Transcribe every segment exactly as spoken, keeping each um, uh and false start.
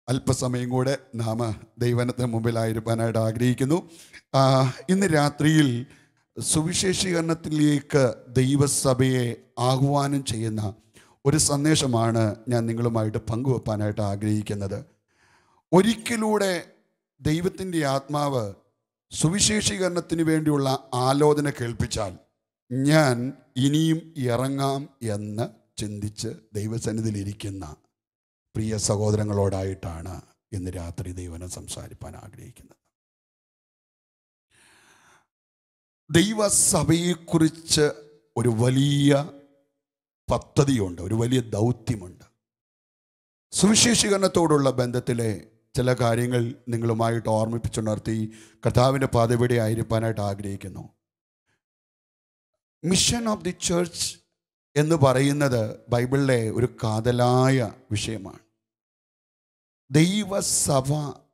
അല്പസമയം കൂടെ നാം ദൈവത്തിന് മുമ്പിലായിരിക്കാനായിട്ട് ആഗ്രഹിക്കുന്നു. ഇന്ന് രാത്രിയിൽ സുവിശേഷീകരണത്തിലേക്ക് ദൈവസഭയെ ആഹ്വാനം ചെയ്യുന്ന ഒരു സന്ദേശമാണ് ഞാൻ നിങ്ങളുമായിട്ട് പങ്കുവെക്കാനായിട്ട് ആഗ്രഹിക്കുന്നത്. ഒരിക്കലൂടെ ദൈവത്തിൻ്റെ ആത്മാവ് സുവിശേഷീകരണത്തിന് വേണ്ടിയുള്ള ആലോചന കേൾപ്പിച്ചാൽ ഞാൻ ഇനിയും ഇറങ്ങാം എന്ന് ചിന്തിച്ച് ദൈവസന്നിധിയിലിരിക്കുന്ന പ്രിയ സഹോദരങ്ങളോടായിട്ടാണ് ഇന്ന് രാത്രി ദൈവനെ സംസാരിക്കാൻ ആഗ്രഹിക്കുന്നത്. ദൈവസഭയെക്കുറിച്ച് ഒരു വലിയ പദ്ധതിയുണ്ട്, ഒരു വലിയ ദൗത്യമുണ്ട്. സുവിശേഷീകരണത്തോടുള്ള ബന്ധത്തിലെ ചില കാര്യങ്ങൾ നിങ്ങളുമായിട്ട് ഓർമ്മിപ്പിച്ചുണർത്തി കർത്താവിൻ്റെ പാതവിടെ ആയിരിക്കാനായിട്ട് ആഗ്രഹിക്കുന്നു. മിഷൻ ഓഫ് ദി ചർച്ച് എന്ന് പറയുന്നത് ബൈബിളിലെ ഒരു കാതലായ വിഷയമാണ്. ദൈവസഭ,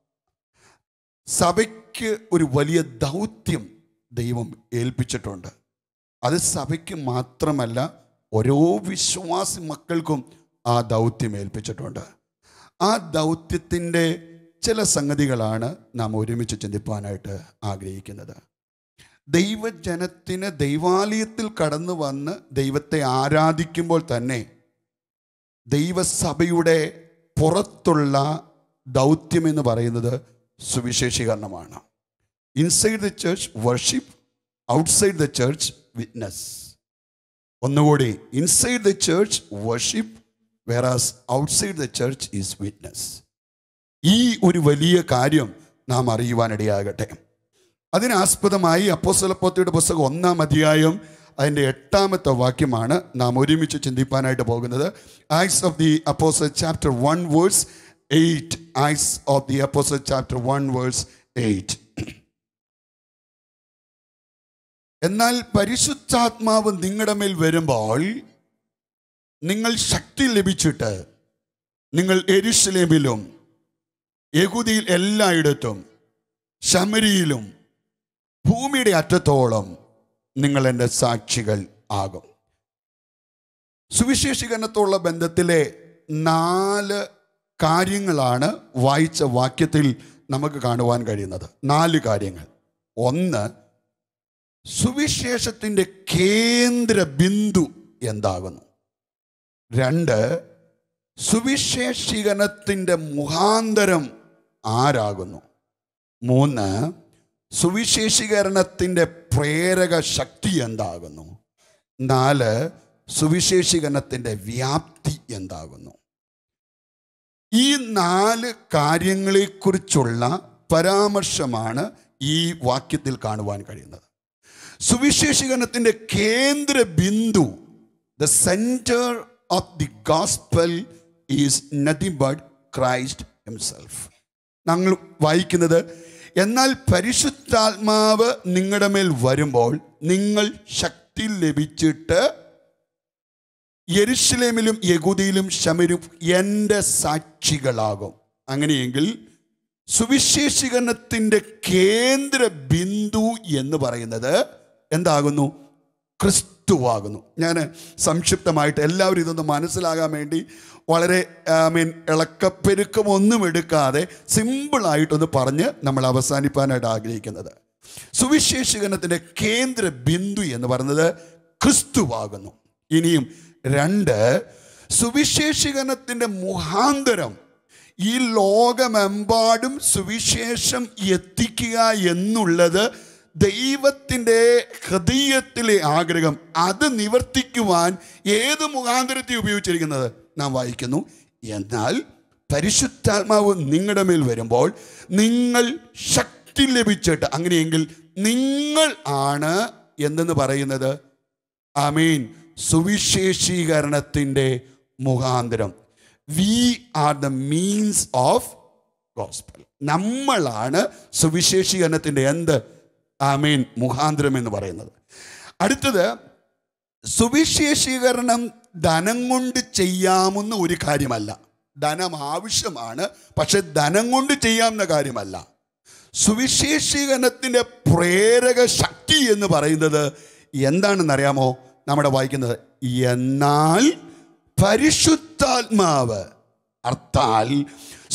സഭയ്ക്ക് ഒരു വലിയ ദൗത്യം ദൈവം ഏൽപ്പിച്ചിട്ടുണ്ട്. അത് സഭയ്ക്ക് മാത്രമല്ല, ഓരോ വിശ്വാസി മക്കൾക്കും ആ ദൗത്യം ഏൽപ്പിച്ചിട്ടുണ്ട്. ആ ദൗത്യത്തിൻ്റെ ചില സംഗതികളാണ് നാം ഒരുമിച്ച് ചിന്തിപ്പാനായിട്ട് ആഗ്രഹിക്കുന്നത്. ദൈവജനത്തിന് ദൈവാലയത്തിൽ കടന്നു വന്ന് ദൈവത്തെ ആരാധിക്കുമ്പോൾ തന്നെ ദൈവസഭയുടെ പുറത്തുള്ള ദൗത്യം എന്ന് പറയുന്നത് സുവിശേഷീകരണമാണ്. Inside the church worship, outside the church witness. ഒന്നുകൂടി, inside the church worship, whereas outside the church is witness. ഈ ഒരു വലിയ കാര്യം നാം അറിയുവാനിടയാകട്ടെ. അതിനാസ്പദമായി അപ്പോസ്തലപ്രവൃത്തിയുടെ പുസ്തകം ഒന്നാം അധ്യായം അതിൻ്റെ എട്ടാമത്തെ വാക്യമാണ് നാം ഒരുമിച്ച് ചിന്തിപ്പാനായിട്ട് പോകുന്നത്. Acts of the Apostle chapter one verse eight. Acts of the Apostle chapter one verse eight. എന്നാൽ പരിശുദ്ധാത്മാവ് നിങ്ങളുടെ മേൽ വരുമ്പോൾ നിങ്ങൾ ശക്തി ലഭിച്ചിട്ട് നിങ്ങൾ യെരൂശലേമിലും യഹൂദിയിൽ എല്ലായിടത്തും ശമരിയിലും ഭൂമിയുടെ അറ്റത്തോളം നിങ്ങൾ എൻ്റെ സാക്ഷികൾ ആകും. സുവിശേഷീകരണത്തോടുള്ള ബന്ധത്തിലെ നാല് കാര്യങ്ങളാണ് വായിച്ച വാക്യത്തിൽ നമുക്ക് കാണുവാൻ കഴിയുന്നത്. നാല് കാര്യങ്ങൾ. ഒന്ന്, സുവിശേഷത്തിൻ്റെ കേന്ദ്ര ബിന്ദു എന്താകുന്നു. രണ്ട്, സുവിശേഷീകരണത്തിൻ്റെ മുഖാന്തരം ആരാകുന്നു. മൂന്ന്, സുവിശേഷീകരണത്തിൻ്റെ പ്രേരക ശക്തി എന്താകുന്നു. നാല്, സുവിശേഷീകരണത്തിൻ്റെ വ്യാപ്തി എന്താകുന്നു. ഈ നാല് കാര്യങ്ങളെക്കുറിച്ചുള്ള പരാമർശമാണ് ഈ വാക്യത്തിൽ കാണുവാൻ കഴിയുന്നത്. സുവിശേഷീകരണത്തിൻ്റെ കേന്ദ്ര ബിന്ദു, the centre of the gospel is nothing but Christ himself. ഞങ്ങൾ വായിക്കുന്നത്, എന്നാൽ പരിശുദ്ധാത്മാവ് നിങ്ങളുടെ മേൽ വരുമ്പോൾ നിങ്ങൾ ശക്തി ലഭിച്ചിട്ട് യെരൂശലേമിലും യഹൂദിയിലും ശമരിലും എൻ്റെ സാക്ഷികളാകും. അങ്ങനെയെങ്കിൽ സുവിശേഷീകരണത്തിൻ്റെ കേന്ദ്ര ബിന്ദു എന്ന് പറയുന്നത് എന്താകുന്നു? ക്രിസ്തുവാകുന്നു. ഞാൻ സംക്ഷിപ്തമായിട്ട് എല്ലാവരും ഇതൊന്ന് മനസ്സിലാകാൻ വേണ്ടി വളരെ ഐ മീൻ ഇളക്കപ്പെരുക്കമൊന്നും എടുക്കാതെ സിമ്പിളായിട്ടൊന്ന് പറഞ്ഞ് നമ്മൾ അവസാനിപ്പാനായിട്ട് ആഗ്രഹിക്കുന്നത്, സുവിശേഷീകരണത്തിൻ്റെ കേന്ദ്ര ബിന്ദു എന്ന് പറയുന്നത് ക്രിസ്തുവാകുന്നു. ഇനിയും രണ്ട്, സുവിശേഷീകരണത്തിൻ്റെ മുഖാന്തരം ഈ ലോകമെമ്പാടും സുവിശേഷം എത്തിക്കുക എന്നുള്ളത് ദൈവത്തിൻ്റെ ഹൃദയത്തിലെ ആഗ്രഹം. അത് നിവർത്തിക്കുവാൻ ഏത് മുഖാന്തരത്തെ ഉപയോഗിച്ചിരിക്കുന്നത് നാം വായിക്കുന്നു, എന്നാൽ പരിശുദ്ധാത്മാവ് നിങ്ങളുടെ മേൽ വരുമ്പോൾ നിങ്ങൾ ശക്തി ലഭിച്ചിട്ട്. അങ്ങനെയെങ്കിൽ നിങ്ങൾ ആണ് എന്തെന്ന് പറയുന്നത്, ആമേൻ, സുവിശേഷീകരണത്തിൻ്റെ മുഖാന്തരം. We are the means of gospel. നമ്മളാണ് സുവിശേഷീകരണത്തിൻ്റെ എന്ത്, ആമേൻ, മുഖാന്തരം എന്ന് പറയുന്നത്. അടുത്തത്, സുവിശേഷീകരണം ധനം കൊണ്ട് ചെയ്യാവുന്ന ഒരു കാര്യമല്ല. ധനം ആവശ്യമാണ്, പക്ഷെ ധനം കൊണ്ട് ചെയ്യാവുന്ന കാര്യമല്ല. സുവിശേഷീകരണത്തിൻ്റെ പ്രേരക ശക്തി എന്ന് പറയുന്നത് എന്താണെന്നറിയാമോ? നമ്മുടെ വായിക്കുന്നത്, എന്നാൽ പരിശുദ്ധാത്മാവ്, അർത്ഥാൽ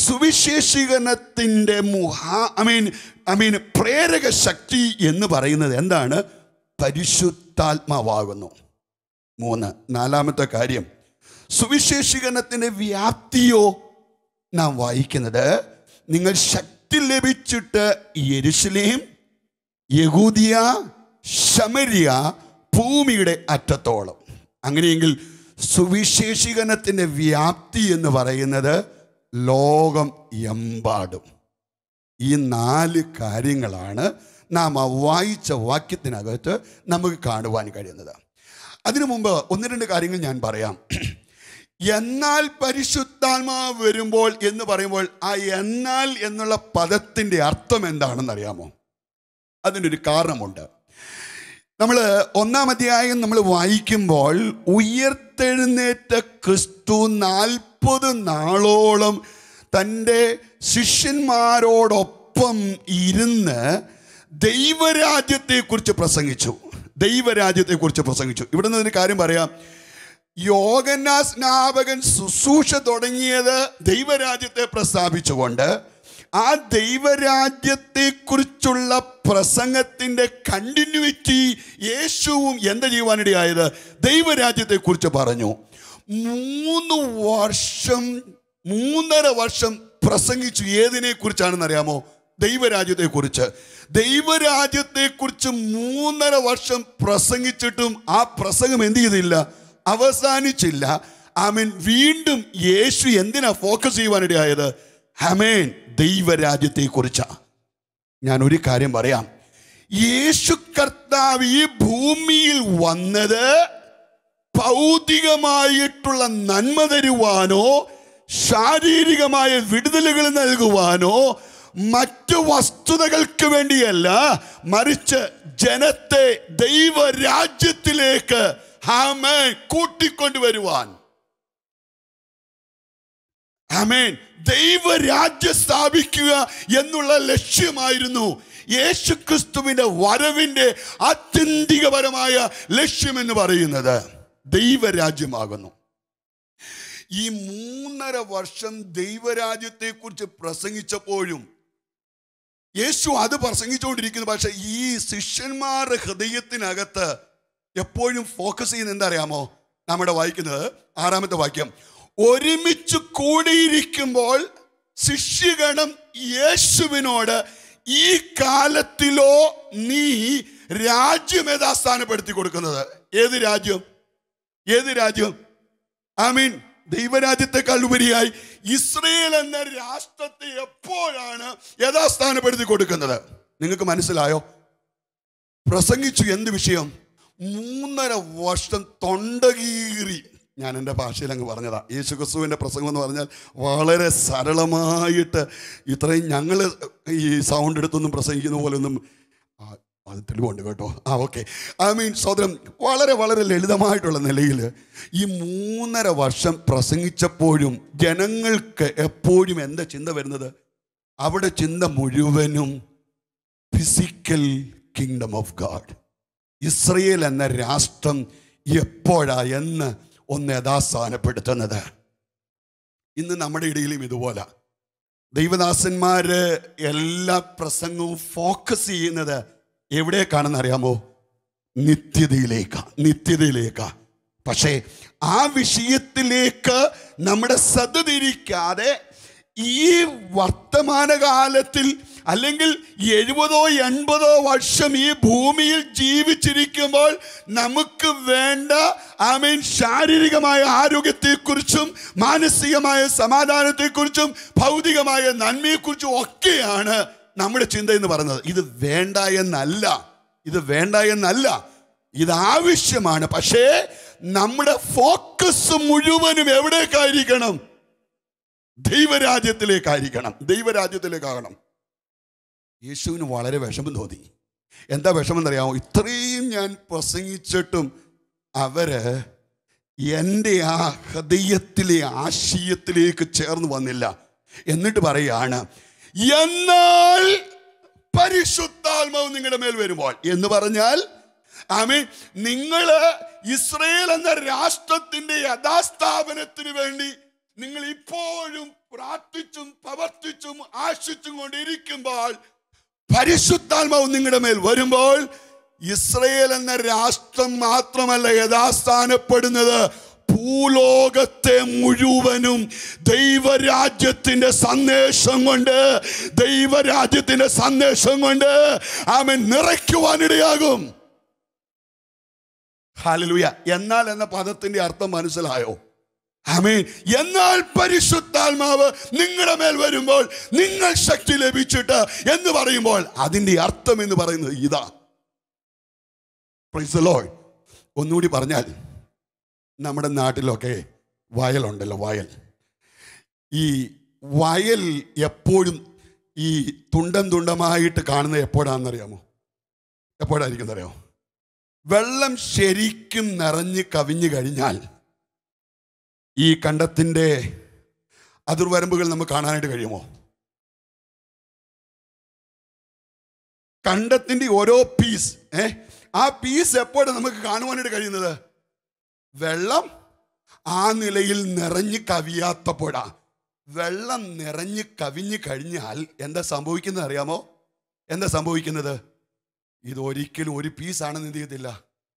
സുവിശേഷീകരണത്തിൻ്റെ മുഹാ ഐ മീൻ ഐ മീൻ പ്രേരക ശക്തി എന്ന് പറയുന്നത് എന്താണ്? പരിശുദ്ധാത്മാവാകുന്നു. മൂന്ന് നാലാമത്തെ കാര്യം, സുവിശേഷീകരണത്തിൻ്റെ വ്യാപ്തിയോ നാം വായിക്കുന്നത്, നിങ്ങൾ ശക്തി ലഭിച്ചിട്ട് യെരുശലേം, യഹൂദിയ, ശമര്യ, ഭൂമിയുടെ അറ്റത്തോളം. അങ്ങനെയെങ്കിൽ സുവിശേഷീകരണത്തിൻ്റെ വ്യാപ്തി എന്ന് പറയുന്നത് ലോകം എമ്പാടും. ഈ നാല് കാര്യങ്ങളാണ് നാം ആ വായിച്ച വാക്യത്തിനകത്ത് നമുക്ക് കാണുവാൻ കഴിയുന്നത്. അതിനു മുമ്പ് ഒന്ന് രണ്ട് കാര്യങ്ങൾ ഞാൻ പറയാം. എന്നാൽ പരിശുദ്ധാത്മാവ് വരുമ്പോൾ എന്ന് പറയുമ്പോൾ ആ എന്നാൽ എന്നുള്ള പദത്തിൻ്റെ അർത്ഥം എന്താണെന്ന് അറിയാമോ? അതിനൊരു കാരണമുണ്ട്. നമ്മൾ ഒന്നാം അധ്യായം നമ്മൾ വായിക്കുമ്പോൾ ഉയർത്തെഴുന്നേറ്റ ക്രിസ്തു നാൽപ്പത് നാളോളം തൻ്റെ ശിഷ്യന്മാരോടൊപ്പം ഇരുന്ന് ദൈവരാജ്യത്തെക്കുറിച്ച് പ്രസംഗിച്ചു. ദൈവരാജ്യത്തെക്കുറിച്ച് പ്രസംഗിച്ചു. ഇവിടെ നിന്ന് ഒരു കാര്യം പറയാം. യോഹന്നാൻ സ്നാപകൻ ശുശ്രൂഷ തുടങ്ങിയത് ദൈവരാജ്യത്തെ പ്രസ്താവിച്ചുകൊണ്ട് ആ ദൈവരാജ്യത്തെക്കുറിച്ചുള്ള പ്രസംഗത്തിൻ്റെ കണ്ടിന്യൂറ്റി യേശുവും എന്താ ചെയ്യുവാനിടയായത്? ദൈവരാജ്യത്തെക്കുറിച്ച് പറഞ്ഞു. മൂന്ന് വർഷം മൂന്നര വർഷം പ്രസംഗിച്ചു. ഏതിനെക്കുറിച്ചാണെന്ന് അറിയാമോ? ദൈവരാജ്യത്തെക്കുറിച്ച്. ദൈവരാജ്യത്തെക്കുറിച്ച് മൂന്നര വർഷം പ്രസംഗിച്ചിട്ടും ആ പ്രസംഗം എന്ത് ചെയ്തില്ല? അവസാനിച്ചില്ല. ആമേൻ. വീണ്ടും യേശു എന്തിനാ ഫോക്കസ് ചെയ്യുവാനിടയായത്? ആമേൻ, ദൈവരാജ്യത്തെക്കുറിച്ചാണ്. ഞാൻ ഒരു കാര്യം പറയാം. യേശു കർത്താവ് ഈ ഭൂമിയിൽ വന്നത് ഭൗതികമായിട്ടുള്ള നന്മ തരുവാനോ ശാരീരികമായ വിടുതലുകൾ നൽകുവാനോ മറ്റു വസ്തുതകൾക്ക് വേണ്ടിയല്ല, മറിച്ച് ജനത്തെ ദൈവരാജ്യത്തിലേക്ക് ആമേൻ കൂട്ടിക്കൊണ്ടുവരുവാൻ. ആമേൻ. ദൈവരാജ്യം സ്ഥാപിക്കുക എന്നുള്ള ലക്ഷ്യമായിരുന്നു യേശുക്രിസ്തുവിന്റെ വരവിന്റെ ആത്യന്തികപരമായ ലക്ഷ്യമെന്ന് പറയുന്നത്. ദൈവരാജ്യമാകുന്നു. ഈ മൂന്നര വർഷം ദൈവരാജ്യത്തെക്കുറിച്ച് പ്രസംഗിച്ചപ്പോഴും യേശു അത് പ്രസംഗിച്ചുകൊണ്ടിരിക്കുന്നു. പക്ഷെ ഈ ശിഷ്യന്മാരുടെ ഹൃദയത്തിനകത്ത് എപ്പോഴും ഫോക്കസ് ചെയ്യുന്നത് എന്താ അറിയാമോ? നമ്മുടെ വായിക്കുന്നത് ആറാമത്തെ വാക്യം. ഒരുമിച്ച് കൂടിയിരിക്കുമ്പോൾ ശിഷ്യഗണം യേശുവിനോട്, ഈ കാലത്തിലോ നീ രാജ്യം ഏതാ സ്ഥാനപ്പെടുത്തി കൊടുക്കുന്നത്? ഏത് രാജ്യം? ഏത് രാജ്യം? ആമീൻ. ദൈവരാജ്യത്തെക്കാൾ ഉപരിയായി ഇസ്രയേൽ എന്ന രാഷ്ട്രത്തെ എപ്പോഴാണ് യഥാസ്ഥാനപ്പെടുത്തി കൊടുക്കുന്നത്? നിങ്ങൾക്ക് മനസ്സിലായോ? പ്രസംഗിച്ചു. എന്ത് വിഷയം? മൂന്നര വർഷം തൊണ്ടകീറി. ഞാൻ എൻ്റെ ഭാഷയിൽ അങ്ങ് പറഞ്ഞതാ. യേശുക്രിസ്തുവിൻ്റെ പ്രസംഗം എന്ന് പറഞ്ഞാൽ വളരെ സരളമായിട്ട്, ഇത്രയും ഞങ്ങൾ ഈ സൗണ്ട് എടുത്തൊന്നും പ്രസംഗിക്കുന്ന പോലെ ഒന്നും അത് തെളിവുണ്ട് കേട്ടോ. ആ ഓക്കെ. ഐ മീൻ സോദരം, വളരെ വളരെ ലളിതമായിട്ടുള്ള നിലയിൽ ഈ മൂന്നര വർഷം പ്രസംഗിച്ചപ്പോഴും ജനങ്ങൾക്ക് എപ്പോഴും എന്താ ചിന്ത വരുന്നത്? അവിടെ ചിന്ത മുഴുവനും physical kingdom of God. Israel എന്ന രാഷ്ട്രം എപ്പോഴാ എന്ന് ഒന്ന് യഥാസ്ഥാനപ്പെടുത്തുന്നത്. ഇന്ന് നമ്മുടെ ഇടയിലും ഇതുപോലെ ദൈവദാസന്മാര് എല്ലാ പ്രസംഗവും ഫോക്കസ് ചെയ്യുന്നത് എവിടേക്കാണെന്ന് അറിയാമോ? നിത്യതയിലേക്കാ. നിത്യതയിലേക്കാ. പക്ഷേ ആ വിഷയത്തിലേക്ക് നമ്മുടെ ശ്രദ്ധ തിരിക്കാതെ ഈ വർത്തമാനകാലത്തിൽ അല്ലെങ്കിൽ എഴുപതോ എൺപതോ വർഷം ഈ ഭൂമിയിൽ ജീവിച്ചിരിക്കുമ്പോൾ നമുക്ക് വേണ്ട ആമേൻ ശാരീരികമായ ആരോഗ്യത്തെക്കുറിച്ചും മാനസികമായ സമാധാനത്തെക്കുറിച്ചും ഭൗതികമായ നന്മയെക്കുറിച്ചും ഒക്കെയാണ് നമ്മുടെ ചിന്ത എന്ന് പറയുന്നത്. ഇത് വേണ്ട എന്നല്ല, ഇത് വേണ്ട എന്നല്ല, ഇത് ആവശ്യമാണ്. പക്ഷേ നമ്മുടെ ഫോക്കസ് മുഴുവനും എവിടേക്കായിരിക്കണം? ദൈവരാജ്യത്തിലേക്കായിരിക്കണം. ദൈവരാജ്യത്തിലേക്കാകണം. യേശുവിന് വളരെ വിഷമം തോന്നി. എന്താ വിഷമം എന്നറിയാമോ? ഇത്രയും ഞാൻ പ്രസംഗിച്ചിട്ടും അവര് എൻ്റെ ആ ഹൃദയത്തിലെ ആശയത്തിലേക്ക് ചേർന്ന് വന്നില്ല. എന്നിട്ട് പറയാണ്, എന്നാൽ പരിശുദ്ധാത്മാവ് നിങ്ങളുടെ മേൽ വരുമ്പോൾ എന്ന് പറഞ്ഞാൽ ആമേൻ, നിങ്ങള് ഇസ്രയേൽ എന്ന രാഷ്ട്രത്തിന്റെ യഥാസ്ഥാപനത്തിന് വേണ്ടി നിങ്ങൾ ഇപ്പോഴും പ്രാർത്ഥിച്ചും പ്രവർത്തിച്ചും ആശിച്ചും കൊണ്ടിരിക്കുമ്പോൾ പരിശുദ്ധാത്മാവ് നിങ്ങളുടെ മേൽ വരുമ്പോൾ ഇസ്രയേൽ എന്ന രാഷ്ട്രം മാത്രമല്ല യഥാസ്ഥാനപ്പെടുന്നത്, ഭൂലോകത്തെ മുഴുവനും ദൈവരാജ്യത്തിന്റെ സന്ദേശം കൊണ്ട് ദൈവരാജ്യത്തിന്റെ സന്ദേശം കൊണ്ട് ആമേൻ നിറയ്ക്കുവാനിടയാകും. ഹല്ലേലൂയ. എന്നാൽ എന്ന പദത്തിന്റെ അർത്ഥം മനസ്സിലായോ? ആമേൻ. എന്നാൽ പരിശുദ്ധാത്മാവ് നിങ്ങളുടെ മേൽ വരുമ്പോൾ നിങ്ങൾ ശക്തി ലഭിച്ചിട്ട് എന്ന് പറയുമ്പോൾ അതിന്റെ അർത്ഥം എന്ന് പറയുന്നത് ഇതാ. Praise the Lord. ഒന്നുകൂടി പറഞ്ഞാൽ, നമ്മുടെ നാട്ടിലൊക്കെ വയലുണ്ടല്ലോ, വയൽ. ഈ വയൽ എപ്പോഴും ഈ തുണ്ടം തുണ്ടമായിട്ട് കാണുന്നത് എപ്പോഴാണെന്നറിയാമോ? എപ്പോഴായിരിക്കും അറിയാമോ? വെള്ളം ശരിക്കും നിറഞ്ഞ് കവിഞ്ഞു കഴിഞ്ഞാൽ ഈ കണ്ടത്തിൻ്റെ അതിർവരമ്പുകൾ നമുക്ക് കാണാനായിട്ട് കഴിയുമോ? കണ്ടത്തിൻ്റെ ഓരോ പീസ് ഏ ആ പീസ് എപ്പോഴാണ് നമുക്ക് കാണുവാനായിട്ട് കഴിയുന്നത്? വെള്ളം ആ നിലയിൽ നിറഞ്ഞ് കവിയാത്തപ്പോഴാ. വെള്ളം നിറഞ്ഞ് കവിഞ്ഞു കഴിഞ്ഞാൽ എന്താ സംഭവിക്കുന്നത് അറിയാമോ? എന്താ സംഭവിക്കുന്നത്? ഇതൊരിക്കലും ഒരു പീസാണെന്ന് എന്ത് ചെയ്യത്തില്ല.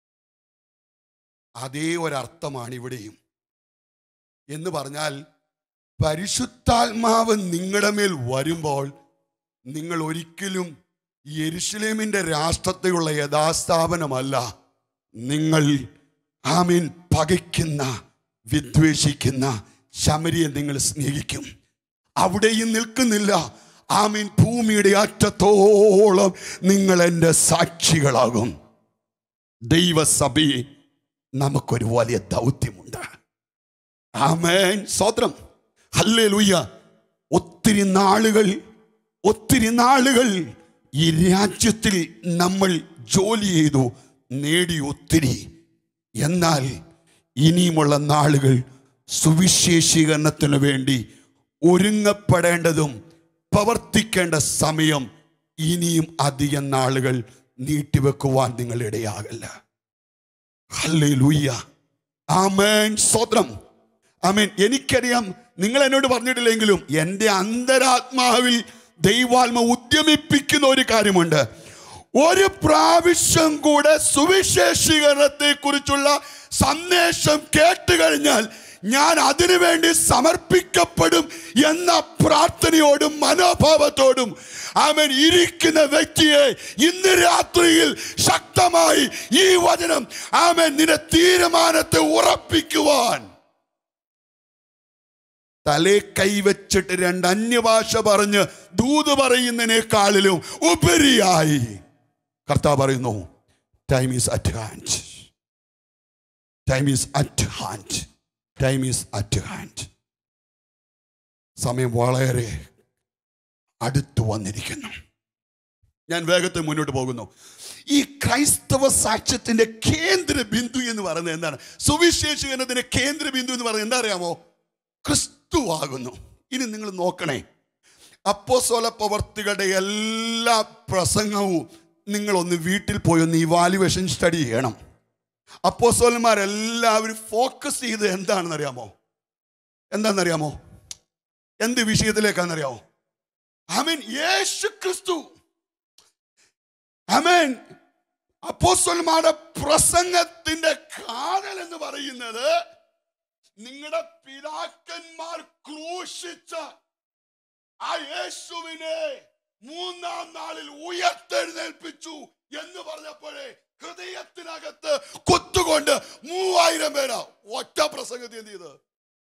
അതേ ഒരർത്ഥമാണ് ഇവിടെയും. എന്ന് പറഞ്ഞാൽ പരിശുദ്ധാത്മാവ് നിങ്ങളുടെ മേൽ വരുമ്പോൾ നിങ്ങൾ ഒരിക്കലും യെരുശലേമിന്റെ രാഷ്ട്രത്തിലുള്ള യഥാസ്ഥാപനമല്ല, നിങ്ങൾ ആമീൻ പകയ്ക്കുന്ന വിദ്വേഷിക്കുന്ന ശമരിയെ നിങ്ങൾ സ്നേഹിക്കും. അവിടെയും നിൽക്കുന്നില്ല. ആമീൻ. ഭൂമിയുടെ അറ്റത്തോളം നിങ്ങൾ എൻ്റെ സാക്ഷികളാകും. ദൈവസഭയെ നമുക്കൊരു വലിയ ദൗത്യമുണ്ട്. ആമേൻ. സ്തോത്രം. ഹല്ലേലൂയ. ഒത്തിരി നാളുകൾ ഒത്തിരി നാളുകൾ ഈ രാജ്യത്തിൽ നമ്മൾ ജോലി ചെയ്തു, നേടി ഒത്തിരി. എന്നാൽ ഇനിയുമുള്ള നാളുകൾ സുവിശേഷീകരണത്തിന് വേണ്ടി ഒരുങ്ങപ്പെടേണ്ടതും പ്രവർത്തിക്കേണ്ട സമയം ഇനിയും അധികം നാളുകൾ നീട്ടിവെക്കുവാൻ നിങ്ങൾ ഇടയാകല്ല. ഹല്ലേലൂയ. ആമേൻ. സ്തോത്രം. ആമേൻ. എനിക്കറിയാം നിങ്ങൾ എന്നോട് പറഞ്ഞിട്ടില്ലെങ്കിലും എൻ്റെ അന്തരാത്മാവിൽ ദൈവാത്മ ഉദ്യമിപ്പിക്കുന്ന ഒരു കാര്യമുണ്ട്. ഒരു പ്രാവശ്യം കൂടെ സുവിശേഷീകരണത്തെ കുറിച്ചുള്ള സന്ദേശം കേട്ട് കഴിഞ്ഞാൽ ഞാൻ അതിനു വേണ്ടി സമർപ്പിക്കപ്പെടും എന്ന പ്രാർത്ഥനയോടും മനോഭാവത്തോടും ആമേൻ ഇരിക്കുന്ന വ്യക്തിയെ ഇന്ന് രാത്രിയിൽ ശക്തമായി ഈ വചനം ആമേൻ നിന്റെ തീരുമാനത്തെ ഉറപ്പിക്കുവാൻ, തലേ കൈവച്ചിട്ട് രണ്ട് അന്യഭാഷ പറഞ്ഞ് ദൂത് പറയുന്നതിനേക്കാളിലും ഉപരിയായി കർത്താവ് പറയുന്നു, time is at hand. Time is at hand. Time is at hand. സമയം വളരെ അടുത്തു വന്നിരിക്കുന്നു. ഞാൻ വേഗത്തിൽ മുന്നോട്ട് പോകുന്നു. ഈ ക്രൈസ്തവ സാക്ഷ്യത്തിന്റെ കേന്ദ്ര ബിന്ദു എന്ന് പറയുന്നത് എന്താണ്? സുവിശേഷീകരണത്തിന്റെ കേന്ദ്ര ബിന്ദു എന്ന് പറയുന്നത് എന്താ അറിയാമോ? ക്രിസ്തുവാകുന്നു. ഇനി നിങ്ങൾ നോക്കണേ, അപ്പോസ്തല പ്രവർത്തികളുടെ എല്ലാ പ്രസംഗവും നിങ്ങളൊന്ന് വീട്ടിൽ പോയി ഒന്ന് ഇവാലുവേഷൻ സ്റ്റഡി ചെയ്യണം. അപ്പോസ്തലന്മാരെല്ലാവരും ഫോക്കസ് ചെയ്ത് എന്താണെന്നറിയാമോ? എന്താണെന്നറിയാമോ? എന്ത് വിഷയത്തിലേക്കാണെന്നറിയാമോ? ആമേൻ. യേശു ക്രിസ്തു. ആമേൻ. അപ്പോസ്തലന്മാരുടെ പ്രസംഗത്തിന്റെ കാതൽ എന്ന് പറയുന്നത് നിങ്ങളുടെ പിതാക്കന്മാർ ക്രൂശിച്ച ആ യേശുവിനെ മൂന്നാം നാളിൽ ഉയർത്തെഴുന്നേൽപ്പിച്ചു എന്ന് പറഞ്ഞപ്പോഴേ ഹൃദയത്തിനകത്ത് കുത്തുകൊണ്ട് മൂവായിരം പേരാ ഒറ്റ പ്രസംഗത്തിൽ എന്ത് ചെയ്ത്.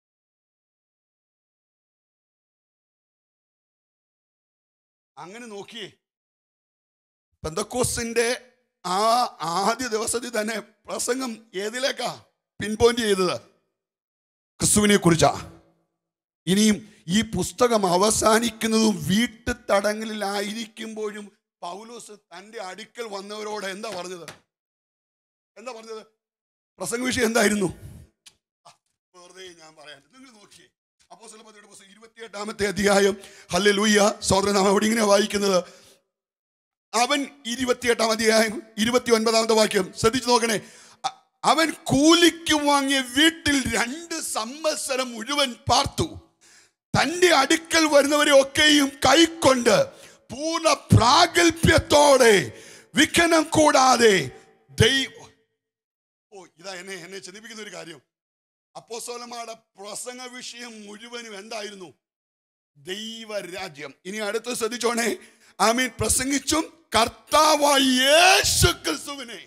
അങ്ങനെ നോക്കിയേ, പെന്തക്കോസ്തിന്റെ ആ ആദ്യ ദിവസത്തിൽ തന്നെ പ്രസംഗം ഏതിലേക്കാ പിൻപോയിന്റ് ചെയ്തത്? ക്രിസ്തുവിനെ കുറിച്ചാ. ഇനിയും ഈ പുസ്തകം അവസാനിക്കുന്നതും വീട്ടു തടങ്കലിലായിരിക്കുമ്പോഴും പൗലോസ് തൻ്റെ അടുക്കൽ വന്നവരോട് എന്താ പറഞ്ഞത്? എന്താ പറഞ്ഞത്? പ്രസംഗ വിഷയം എന്തായിരുന്നു? വെറുതെ ഞാൻ പറയാൻ, നിങ്ങൾ നോക്കിയേ. അപ്പോസ്തലപ്രവൃത്തിയുടെ പുസ്തകം ഇരുപത്തിയെട്ടാമത്തെ അധ്യായം. ഹല്ലേലൂയ. സഹോദരൻ, നാം അവിടെ ഇങ്ങനെ വായിക്കുന്നത്, അവൻ ഇരുപത്തിയെട്ടാം അധ്യായം ഇരുപത്തി ഒൻപതാമത്തെ വാക്യം ശ്രദ്ധിച്ചു നോക്കണേ. അവൻ കൂലിക്ക് വാങ്ങിയ വീട്ടിൽ രണ്ട് സംവത്സരം മുഴുവൻ പാർത്തു. തന്റെ അടുക്കൽ വരുന്നവരെ ഒക്കെയും കൈക്കൊണ്ട് പൂർണ്ണ പ്രാഗൽഭ്യത്തോടെ വിഘനം കൂടാതെ ദൈവ ഓ ഇതാ എന്നെ എന്നെ ചിന്തിപ്പിക്കുന്ന ഒരു കാര്യം. അപ്പോസ്തലന്മാരുടെ പ്രസംഗ വിഷയം മുഴുവനും എന്തായിരുന്നു? ദൈവരാജ്യം. ഇനി അടുത്ത് ശ്രദ്ധിച്ചോണേ. ആമീൻ. പ്രസംഗിച്ചും കർത്താവായ യേശു ക്രിസ്തുവിനെ.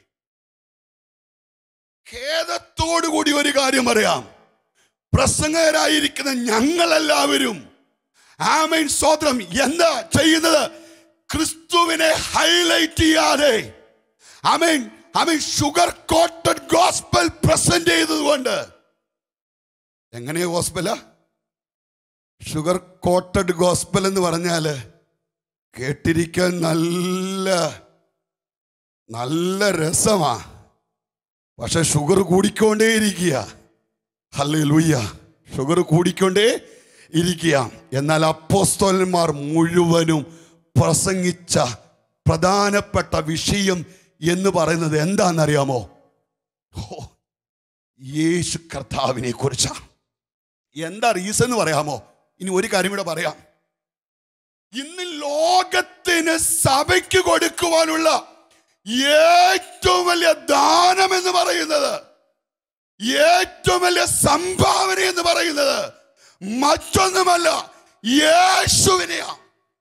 ഖേദത്തോടുകൂടി ഒരു കാര്യം പറയാം, പ്രസംഗകരായിരിക്കുന്ന ഞങ്ങളെല്ലാവരും ആമേൻ സ്തോത്രം എന്താ ചെയ്യുന്നത്? ക്രിസ്തുവിനെ ഹൈലൈറ്റ് ചെയ്യാതെ ആമേൻ ആമേൻ ഷുഗർ കോട്ടഡ് ഗോസ്പൽ പ്രസന്റ് ചെയ്തതുകൊണ്ട്. എങ്ങനെയാ ഗോസ്പലാ? ഷുഗർ കോട്ടഡ് ഗോസ്പൽ എന്ന് പറഞ്ഞാല് കേട്ടിരിക്കാൻ നല്ല നല്ല രസമാ, പക്ഷെ ഷുഗർ കൂടിക്കൊണ്ടേയിരിക്കുക. ഹല്ലേലൂയ. ഷുഗർ കൂടിക്കൊണ്ടേ ഇരിക്കുക. എന്നാൽ അപ്പോസ്തലന്മാർ മുഴുവനും പ്രസംഗിച്ച പ്രധാനപ്പെട്ട വിഷയം എന്ന് പറയുന്നത് എന്താണെന്നറിയാമോ? യേശു കർത്താവിനെ കുറിച്ചാ. എന്താ റീസൺ എന്ന് പറയാമോ? ഇനി ഒരു കാര്യം കൂടെ പറയാം. ഇന്ന് ലോകത്തിന് സഭയ്ക്ക് കൊടുക്കുവാനുള്ള ഏറ്റവും വലിയ ദാനം എന്ന് പറയുന്നത്, ഏറ്റവും വലിയ സംഭാവന എന്ന് പറയുന്നത് മറ്റൊന്നുമല്ല, യേശുവിനെയാ.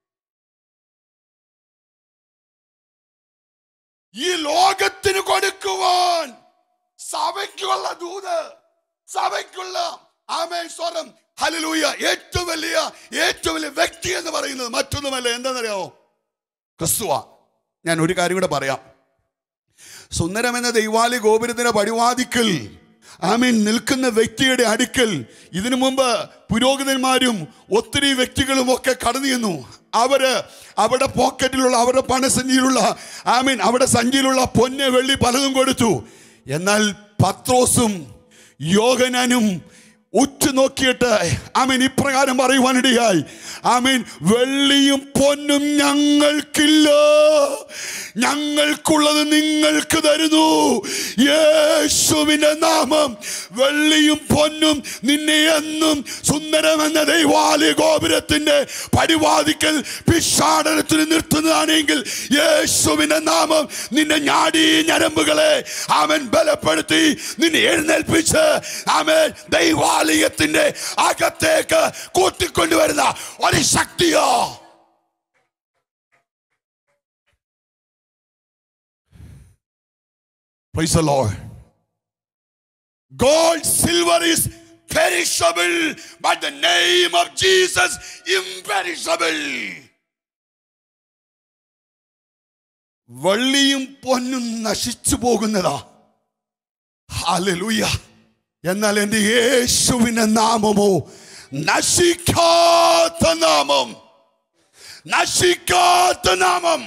ഈ ലോകത്തിന് കൊടുക്കുവാൻ സഭയ്ക്കുള്ള ദൂത്, സഭയ്ക്കുള്ള ആമേൻ സ്വരം ഹല്ലേലൂയ ഏറ്റവും വലിയ ഏറ്റവും വലിയ വ്യക്തി എന്ന് പറയുന്നത് മറ്റൊന്നുമല്ല. എന്താണെന്നറിയാമോ? ക്രിസ്തുവാ. ഞാൻ ഒരു കാര്യം കൂടെ പറയാം. സുന്ദരം എന്ന ദൈവാലയ ഗോപുരത്തിന്റെ പടിവാതിക്കൽ ആമീൻ നിൽക്കുന്ന വ്യക്തിയുടെ അടുക്കൽ ഇതിനു മുമ്പ് പുരോഹിതന്മാരും ഒത്തിരി വ്യക്തികളും ഒക്കെ കടന്നു ചെന്നു. അവര് അവിടെ പോക്കറ്റിലുള്ള അവരുടെ പണസഞ്ചിയിലുള്ള ആമീൻ അവിടെ സഞ്ചിയിലുള്ള പൊന്ന് വെള്ളി പലതും കൊടുത്തു. എന്നാൽ പത്രോസും യോഹന്നാനും ഉറ്റുനോക്കിയിട്ട് ആമീൻ ഇപ്രകാരം പറയുവാനിടയായി, ആമീൻ വെള്ളിയും പൊന്നും ഞങ്ങൾക്കില്ല, ഞങ്ങൾക്കുള്ളത് നിങ്ങൾക്ക് തരുന്നു. യേശുവിന്റെ നാമം വെള്ളിയും പൊന്നും നിന്നെ എന്നും സുന്ദരമെന്ന ദൈവാലയ ഗോപുരത്തിന്റെ പടിവാതിക്കൽ ഭിക്ഷാടനത്തിന് നിർത്തുന്നതാണെങ്കിൽ യേശുവിന്റെ നാമം നിന്റെ ഞാടി ഞരമ്പുകളെ ആമൻ ബലപ്പെടുത്തി നിന്നെ എഴുന്നേൽപ്പിച്ച് ആമൻ ദൈവാലയത്തിന്റെ അകത്തേക്ക് കൂട്ടിക്കൊണ്ടുവരുന്ന ഒരു ശക്തിയോ. Praise the Lord. Gold, silver is perishable, but the name of Jesus imperishable. വെള്ളിയും പൊന്നും നശിച്ചു പോകുന്നതാ. ഹല്ലേലൂയ. എന്നാൽ എൻ്റെ യേശുവിന്റെ നാമമോ നശിക്കാത്ത നാമം, നശിക്കാത്ത നാമം.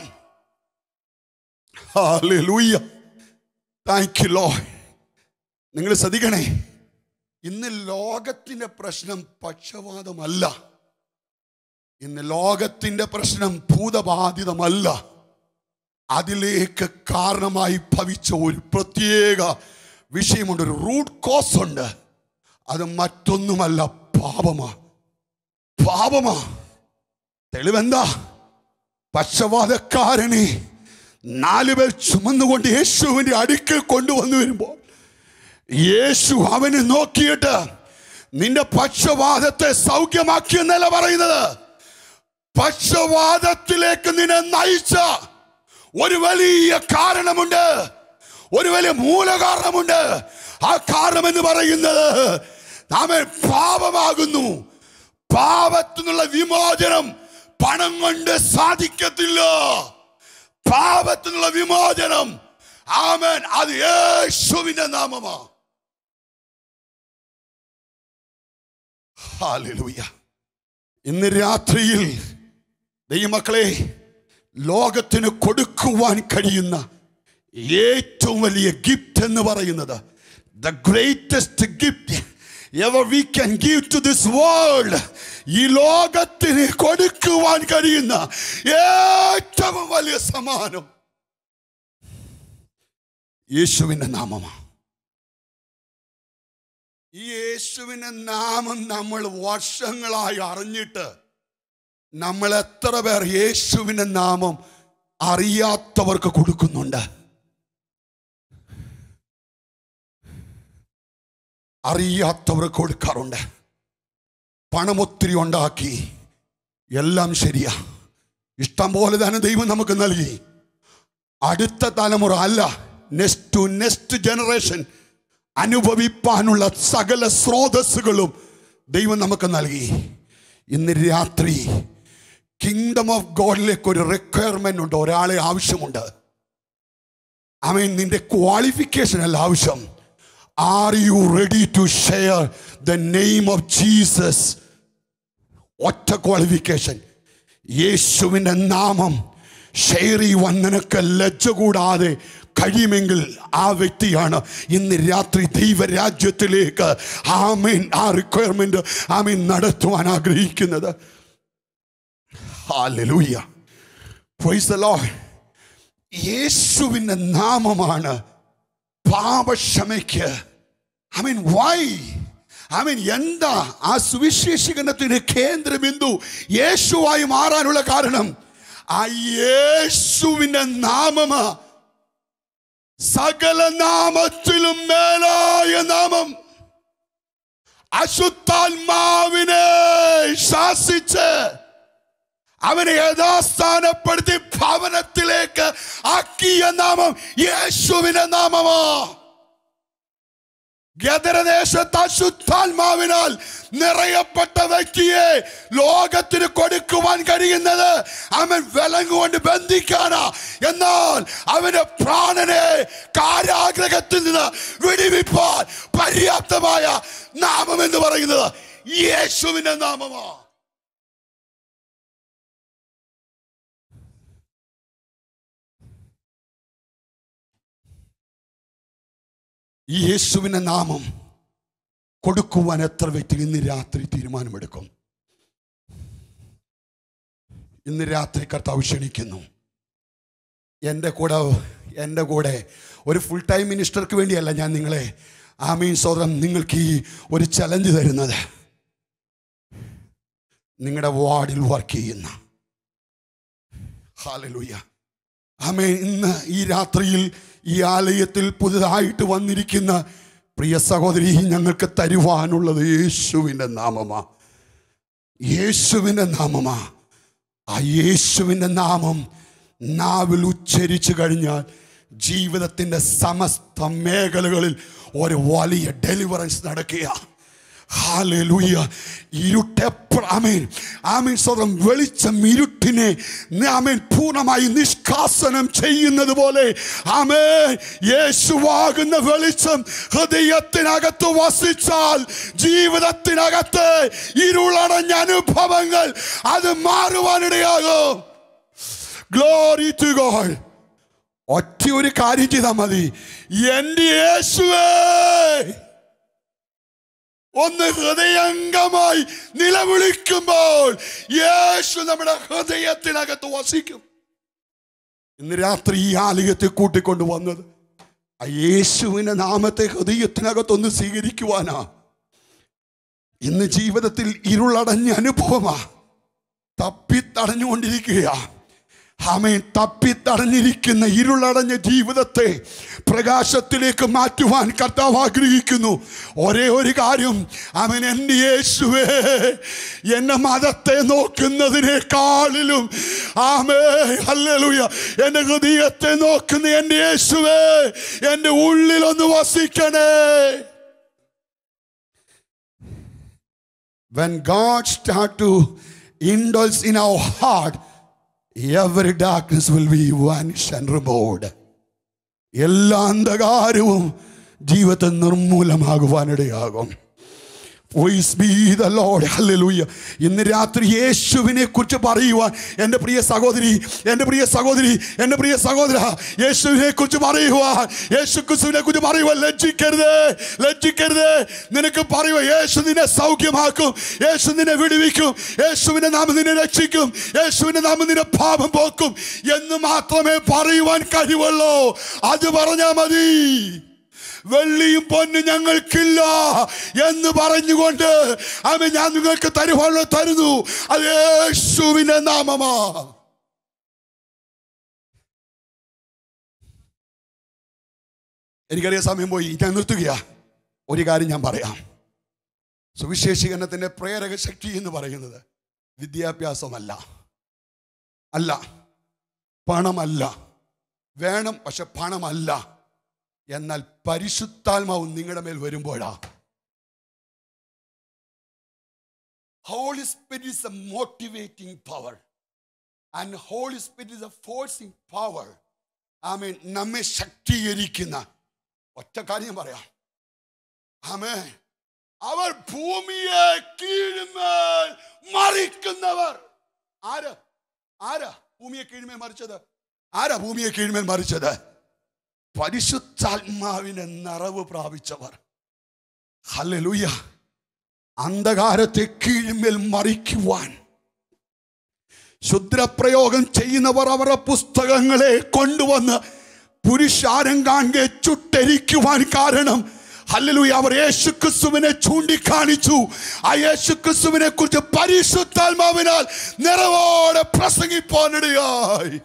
ഹല്ലേലൂയ. Thank you Lord. നിങ്ങൾ ശ്രദ്ധിക്കണേ, ഇന്ന് ലോകത്തിന്റെ പ്രശ്നം പക്ഷപാതമല്ല, ഇന്ന് ലോകത്തിന്റെ പ്രശ്നം ഭൂതബാധിതമല്ല. അതിലേക്ക് കാരണമായി ഭവിച്ച ഒരു പ്രത്യേക വിഷയമുണ്ട്, ഒരു റൂട്ട് കോസ് ഉണ്ട്. അത് മറ്റൊന്നുമല്ല, പാപമാ. പാപമാ. തെളിവെന്താ? പക്ഷപാതക്കാരനെ നാലുപേർ ചുമന്നുകൊണ്ട് യേശുവിന്റെ അടുക്കൽ കൊണ്ടുവന്നു വരുമ്പോൾ യേശു അവനെ നോക്കിയിട്ട് നിന്റെ പക്ഷവാതത്തെ സൗഖ്യമാക്കിയെന്നല്ല പറയുന്നത്, പക്ഷവാതത്തിലേക്ക് നിന്നെ നയിച്ച ഒരു വലിയ കാരണമുണ്ട്, ഒരു വലിയ മൂലകാരണമുണ്ട്. ആ കാരണം എന്ന് പറയുന്നത് നാമേ പാപമാകുന്നു. പാപത്തിനുള്ള വിമോചനം പണം കൊണ്ട് സാധിക്കത്തില്ല. പാപത്തിനുള്ള വിമോചനം ആമേൻ അത് യേശുവിന്റെ നാമമാ. ഹല്ലേലൂയ. ഇന്ന് രാത്രിയിൽ ദൈവമക്കളെ, ലോകത്തിന് കൊടുക്കുവാൻ കഴിയുന്ന ഏറ്റവും വലിയ ഗിഫ്റ്റ് എന്ന് പറയുന്നത്, the greatest gift ever we can give to this world, ഈ ലോകത്തിന് കൊടുക്കുവാൻ കഴിയുന്ന ഏറ്റവും വലിയ സമ്മാനം യേശുവിന്റെ നാമമാണ്. ഈ യേശുവിന്റെ നാമം നമ്മൾ വർഷങ്ങളായി അറിഞ്ഞിട്ട് നമ്മൾ എത്ര പേർ യേശുവിന്റെ നാമം അറിയാത്തവർക്ക് കൊടുക്കുന്നുണ്ട്? അറിയാത്തവർക്ക് കൊടുക്കാറുണ്ട്. പണം ഒത്തിരി ഉണ്ടാക്കി, എല്ലാം ശരിയാ, ഇഷ്ടം പോലെ തന്നെ ദൈവം നമുക്ക് നൽകി. അടുത്ത തലമുറ അല്ല, നെക്സ്റ്റ് ടു നെക്സ്റ്റ് ജനറേഷൻ അനുഭവിപ്പാനുള്ള സകല സ്രോതസ്സുകളും ദൈവം നമുക്ക് നൽകി. ഇന്ന് രാത്രി കിങ്ഡം ഓഫ് ഗോഡിലേക്ക് ഒരു റിക്വയർമെന്റ് ഉണ്ട്, ഒരാളെ ആവശ്യമുണ്ട്. ഐ മീൻ നിന്റെ ക്വാളിഫിക്കേഷൻ അല്ല ആവശ്യം. Are you ready to share the name of Jesus? ഒറ്റ ക്വാളിഫിക്കേഷൻ, യേശുവിൻ്റെ നാമം ഷെയർ ചെയ്യുവാൻ നിനക്ക് ലജ്ജ കൂടാതെ കഴിയുമെങ്കിൽ ആ വ്യക്തിയാണ് ഇന്ന് രാത്രി ദൈവരാജ്യത്തിലേക്ക് ആമേൻ ആ റിക്വയർമെന്റ് ആമേൻ നടത്തുവാൻ ആഗ്രഹിക്കുന്നത്. ഹല്ലേലൂയ, പ്രൈസ് ദി ലോർഡ്. യേശുവിൻ്റെ നാമമാണ് പാപക്ഷമയ്ക്ക്. I mean why I mean എന്താ ആ സുവിശേഷീകരണത്തിന്റെ കേന്ദ്രബിന്ദു യേശുവായി മാറാനുള്ള കാരണം? ആ യേശുവിൻ്റെ നാമമാ സകല നാമത്തിലും മേലായ നാമം. അശുദ്ധാത്മാവിനെ ശാസിച്ച് അവനെ യഥാസ്ഥാനപ്പെടുത്തി ഭവനത്തിലേക്ക് ആക്കിയ നാമം യേശുവിന്റെ നാമമാ. ഗദരദേശത്ത് അശുദ്ധാത്മാവിനാൽ നിറയപ്പെട്ട വ്യക്തിയെ ലോകത്തിന് കൊടുക്കുവാൻ കഴിയുന്നത് അവൻ വിലങ്ങുകൊണ്ട് ബന്ധിക്കാനാ. എന്നാൽ അവന്റെ പ്രാണനെ കാരാഗ്രഹത്തിൽ നിന്ന് വിടുവിപ്പാൻ പര്യാപ്തമായ നാമം എന്ന് പറയുന്നത് യേശുവിന്റെ നാമമാ. ഈ യേശുവിൻ്റെ നാമം കൊടുക്കുവാൻ എത്ര വ്യക്തി ഇന്ന് രാത്രി തീരുമാനമെടുക്കും? ഇന്ന് രാത്രി കർത്താവ് ക്ഷണിക്കുന്നു. എൻ്റെ കൂടെ എൻ്റെ കൂടെ ഒരു ഫുൾ ടൈം മിനിസ്റ്റർക്ക് വേണ്ടിയല്ല ഞാൻ നിങ്ങളെ ആമീൻ സോദരം നിങ്ങൾക്ക് ഈ ഒരു ചലഞ്ച് തരുന്നത്. നിങ്ങളുടെ വാർഡിൽ വർക്ക് ചെയ്യുന്ന ഹല്ലേലൂയ ആമേൻ ഇന്ന് ഈ രാത്രിയിൽ ഈ ആലയത്തിൽ പുതുതായിട്ട് വന്നിരിക്കുന്ന പ്രിയ സഹോദരി, ഞങ്ങൾക്ക് തരുവാനുള്ളത് യേശുവിൻ്റെ നാമമാ. യേശുവിൻ്റെ നാമമാ. ആ യേശുവിൻ്റെ നാമം നാവിൽ ഉച്ചരിച്ചു കഴിഞ്ഞാൽ ജീവിതത്തിൻ്റെ സമസ്ത മേഖലകളിൽ ഒരു വലിയ ഡെലിവറൻസ് നടക്കുക. ഹല്ലേലൂയ. ഇരുട്ട് ആമേൻ ആമേൻ സ്വന്തം വെളിച്ചം ഇരുട്ടിനെ ആമേൻ പൂർണ്ണമായി നിഷ്കാസനം ചെയ്യുന്നത് പോലെ ആമേൻ യേശുവാകുന്ന വെളിച്ചം ഹൃദയത്തിനകത്ത് വസിച്ചാൽ ജീവിതത്തിനകത്ത് ഇരുളടഞ്ഞ അനുഭവങ്ങൾ അത് മാറുവാനിടയാകും. Glory to God. ഒറ്റ ഒരു കാര്യം ചെയ്താൽ മതി. എൻ്റെ യേശുവേ ഒന്ന് ഹൃദയംഗമായി നിലവിളിക്കുമ്പോൾ യേശു നമ്മുടെ ഹൃദയത്തിനകത്ത് വസിക്കും. ഇന്ന് രാത്രി ഈ ആലയത്തെ കൂട്ടിക്കൊണ്ടു വന്നത് ആ യേശുവിൻ്റെ നാമത്തെ ഹൃദയത്തിനകത്തൊന്ന് സ്വീകരിക്കുവാനാ. ഇന്ന് ജീവിതത്തിൽ ഇരുളടഞ്ഞ അനുഭവമാ, തപ്പിത്തടഞ്ഞുകൊണ്ടിരിക്കുക. ആമേൻ. തപ്പിത്തടഞ്ഞിരിക്കുന്ന ഇരുളടഞ്ഞ ജീവിതത്തെ പ്രകാശത്തിലേക്ക് മാറ്റുവാൻ കർത്താവ് ആഗ്രഹിക്കുന്നു. ഒരേ ഒരു കാര്യം, ആമേൻ, എൻ്റെ യേശുവേ എന്നെ മതത്തെ നോക്കുന്നതിനേക്കാളിലും ആമേൻ ഹല്ലേലൂയ എൻ്റെ ഹൃദയത്തെ നോക്കുന്ന എൻ്റെ യേശുവേ എൻ്റെ ഉള്ളിലൊന്ന് വസിക്കണേ. When God starts to indulge in our heart, every darkness will be vanished and removed. എല്ലാ അന്ധകാരവും ജീവിതത്തിൽ നിർമൂലമാകുവാനിടയാകും. Praise be the Lord. Hallelujah. ഇന്ന് രാത്രി യേശുവിനെ കുറിച്ച് പറയുവാൻ എൻ്റെ പ്രിയ സഹോദരി എൻ്റെ പ്രിയ സഹോദരി എൻ്റെ പ്രിയ സഹോദര യേശുവിനെ കുറിച്ച് പറയുവാൻ യേശു ക്രിസ്തുവിനെ കുറിച്ച് പറയുവാൻ ലജ്ജിക്കരുത് ലജ്ജിക്കരുത് നിനക്ക് പറയുക, യേശു നിന്നെ സൗഖ്യമാക്കും, യേശു നിന്നെ വിടുവിക്കും, യേശുവിൻ്റെ നാമം നിന്നെ രക്ഷിക്കും, യേശുവിൻ്റെ നാമം നിന്നെ പാപം പോക്കും എന്ന് മാത്രമേ പറയുവാൻ കഴിവുള്ളൂ. അത് പറഞ്ഞാൽ മതി. വെള്ളിയും പൊന്നും ഞങ്ങൾക്കില്ല എന്ന് പറഞ്ഞുകൊണ്ട് ആമേൻ ഞാൻ നിങ്ങൾക്ക് തരുവാനുള്ള തരുന്നു. അത് യേശുവിന്റെ നാമമാ. എനിക്കറിയാം സമയം പോയി, ഞാൻ നിർത്തുകയാ. ഒരു കാര്യം ഞാൻ പറയാം. സുവിശേഷീകരണത്തിന്റെ പ്രേരക ശക്തി എന്ന് പറയുന്നത് വിദ്യാഭ്യാസമല്ല, അല്ല, പണമല്ല. വേണം, പക്ഷെ പണമല്ല. എന്നാൽ പരിശുദ്ധാത്മാവ് നിങ്ങളുടെ മേൽ വരുമ്പോഴാ. Holy Spirit is a motivating power and Holy Spirit is a forcing power. ആമേൻ, നമ്മെ ശക്തീകരിക്കുന്ന ഒറ്റ കാര്യം പറയാം. ആമേൻ, അവർ ഭൂമിയെ കീഴ്മേൽ മറിക്കുന്നവർ. ആര് ആരാ ഭൂമിയെ കീഴ്മേൽ മറിച്ചത്? ആരാ ഭൂമിയെ കീഴ്മേൽ മറിച്ചത്? പരിശുദ്ധാത്മാവിനെ നിറവ് പ്രാപിച്ചവർ. ഹല്ലേലൂയ. അന്ധകാരത്തെ കീഴ്മേൽ മറിക്കുവാൻ ശുദ്രപ്രയോഗം ചെയ്യുന്നവർ അവരുടെ പുസ്തകങ്ങളെ കൊണ്ടുവന്ന് പുരുഷാരം കാണെ ചുട്ടരിക്കുവാൻ കാരണം ഹല്ലേലൂയ, അവർ യേശുക്രിസ്തുവിനെ ചൂണ്ടിക്കാണിച്ചു. ആ യേശുക്രിസ്തുവിനെ കുറിച്ച് പരിശുദ്ധാത്മാവിനാൽ നിറവോടെ പ്രസംഗിപ്പാനിടയായി.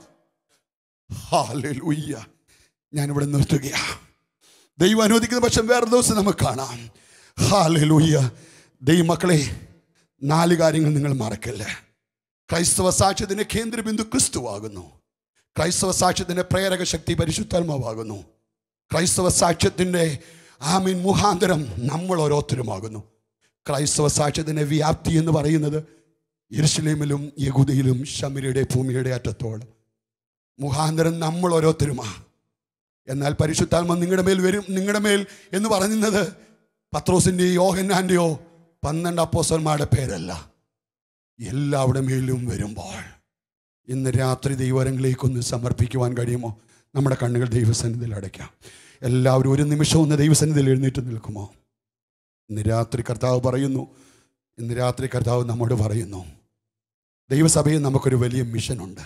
ഹല്ലേലൂയ. ഞാനിവിടെ നിർത്തുകയാ. ദൈവം അനുവദിക്കുന്ന പക്ഷം വേറെ ദിവസം നമുക്ക് കാണാം. ഹല്ലേലൂയ. ദൈവമക്കളെ, നാല് കാര്യങ്ങൾ നിങ്ങൾ മറക്കല്ലേ. ക്രൈസ്തവ സാക്ഷ്യത്തിന്റെ കേന്ദ്രബിന്ദു ക്രിസ്തുവാകുന്നു. ക്രൈസ്തവ സാക്ഷ്യത്തിന്റെ പ്രേരക ശക്തി പരിശുദ്ധാത്മാവാകുന്നു. ക്രൈസ്തവ സാക്ഷ്യത്തിന്റെ ആമീൻ മുഖാന്തരം നമ്മൾ ഓരോരുത്തരുമാകുന്നു. ക്രൈസ്തവ സാക്ഷ്യത്തിന്റെ വ്യാപ്തി എന്ന് പറയുന്നത് യെരുശലേമിലും യഹൂദയിലും ശമര്യയുടെ ഭൂമിയുടെ അറ്റത്തോളം മുഖാന്തരം നമ്മൾ ഓരോരുത്തരുമാ. എന്നാൽ പരിശുദ്ധാത്മ നിങ്ങളുടെ മേൽ വരും, നിങ്ങളുടെ മേൽ എന്ന് പറയുന്നത് പത്രോസിൻ്റെയോ യോഹന്നാൻ്റെയോ പന്ത്രണ്ട് അപ്പോസ്തലന്മാരുടെ പേരല്ല. എല്ലാവരുടെ മേലും വരുമ്പോൾ ഇന്ന് രാത്രി ദൈവരങ്ങളിലേക്കൊന്ന് സമർപ്പിക്കുവാൻ കഴിയുമോ? നമ്മുടെ കണ്ണുകൾ ദൈവസന്നിധിയിൽ അടയ്ക്കാം. എല്ലാവരും ഒരു നിമിഷം ഒന്ന് ദൈവസന്നിധിയിൽ എഴുന്നേറ്റ് നിൽക്കുമോ? ഇന്ന് രാത്രി കർത്താവ് പറയുന്നു, ഇന്ന് രാത്രി കർത്താവ് നമ്മോട് പറയുന്നു, ദൈവസഭയിൽ നമുക്കൊരു വലിയ മിഷനുണ്ട്.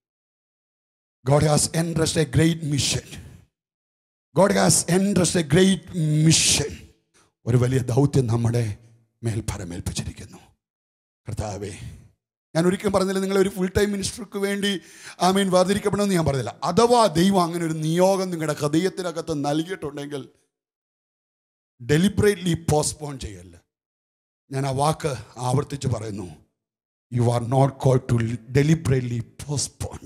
God has entrusted a great mission. God has entrusted a great mission. ഒരു വലിയ ദൗത്യം നമ്മുടെ മേൽ ഫലമേൽപ്പിച്ചിരിക്കുന്നു. കർത്താവേ, ഞാൻ ഒരിക്കലും പറഞ്ഞില്ല നിങ്ങൾ ഒരു ഫുൾ ടൈം മിനിസ്റ്റർക്ക് വേണ്ടി ആമീൻ വേർതിരിക്കപ്പെടണമെന്ന് ഞാൻ പറഞ്ഞില്ല. അഥവാ ദൈവം അങ്ങനെ ഒരു നിയോഗം നിങ്ങളുടെ ഹൃദയത്തിനകത്ത് നൽകിയിട്ടുണ്ടെങ്കിൽ ഡെലിബറേറ്റ്ലി പോസ്റ്റ്പോൺ ചെയ്യല്ല. ഞാൻ ആ വാക്ക് ആവർത്തിച്ച് പറയുന്നു. You are not called to deliberately postpone.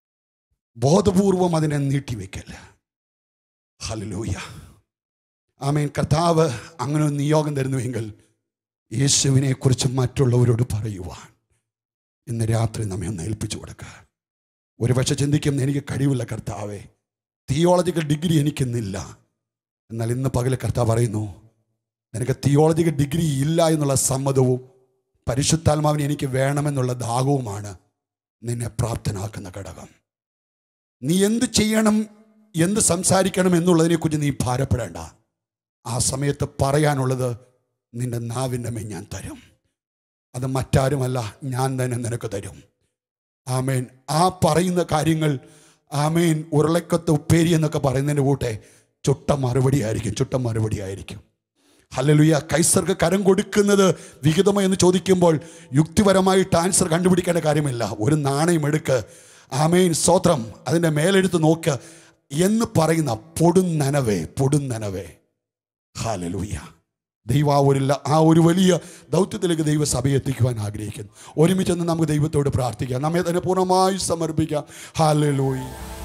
ബോധപൂർവം അതിനെ നീട്ടിവെക്കല്ല. ഹല്ലേലൂയ. ആമേൻ. കർത്താവ് അങ്ങനെ ഒരു നിയോഗം തരുന്നുവെങ്കിൽ യേശുവിനെ കുറിച്ച് മറ്റുള്ളവരോട് പറയുവാൻ ഇന്ന് രാത്രി നമ്മെ ഒന്ന് ഏൽപ്പിച്ചു കൊടുക്കുക. ഒരു പക്ഷെ ചിന്തിക്കും, എനിക്ക് കഴിവില്ല കർത്താവേ, തിയോളജിക്കൽ ഡിഗ്രി എനിക്കിന്നില്ല. എന്നാൽ ഇന്ന് പകൽ കർത്താവ് പറയുന്നു, നിനക്ക് തിയോളജിക്കൽ ഡിഗ്രി ഇല്ല എന്നുള്ള സമ്മതവും പരിശുദ്ധാത്മാവിനെ എനിക്ക് വേണമെന്നുള്ള ദാഹവുമാണ് നിന്നെ പ്രാപ്തനാക്കുന്ന ഘടകം. നീ എന്ത് ചെയ്യണം, എന്ത് സംസാരിക്കണം എന്നുള്ളതിനെക്കുറിച്ച് നീ ഭാരപ്പെടേണ്ട. ആ സമയത്ത് പറയാനുള്ളത് നിന്റെ നാവിൻ്റെ മേൽ ഞാൻ തരും. അത് മറ്റാരുമല്ല, ഞാൻ തന്നെ നിനക്ക് തരും. ആമേൻ. ആ പറയുന്ന കാര്യങ്ങൾ ആമേൻ ഉരുളക്കത്ത് ഉപ്പേരി എന്നൊക്കെ പറയുന്നതിൻ്റെ കൂട്ടെ ചുട്ട മറുപടി ആയിരിക്കും, ചുട്ട മറുപടി ആയിരിക്കും. ഹല്ലേലൂയ. കൈസർക്ക് കരം കൊടുക്കുന്നത് വിഹിതമോ എന്ന് ചോദിക്കുമ്പോൾ യുക്തിപരമായിട്ട് ആൻസർ കണ്ടുപിടിക്കേണ്ട കാര്യമില്ല. ഒരു നാണയം എടുക്ക്, ആമേൻ സ്തോത്രം, അതിൻ്റെ മേലെടുത്ത് നോക്ക് എന്ന് പറയുന്ന പൊടുന്നനവേ പൊടുന്നനവേ. ഹല്ലേലൂയ. ദൈവം ആ ഒരു ആ ഒരു വലിയ ദൗത്യത്തിലേക്ക് ദൈവസഭയെ എത്തിക്കുവാൻ ആഗ്രഹിക്കുന്നു. ഒരുമിച്ചൊന്ന് നമുക്ക് ദൈവത്തോട് പ്രാർത്ഥിക്കാം, നമ്മെ തന്നെ പൂർണ്ണമായി സമർപ്പിക്കാം. ഹല്ലേലൂയ.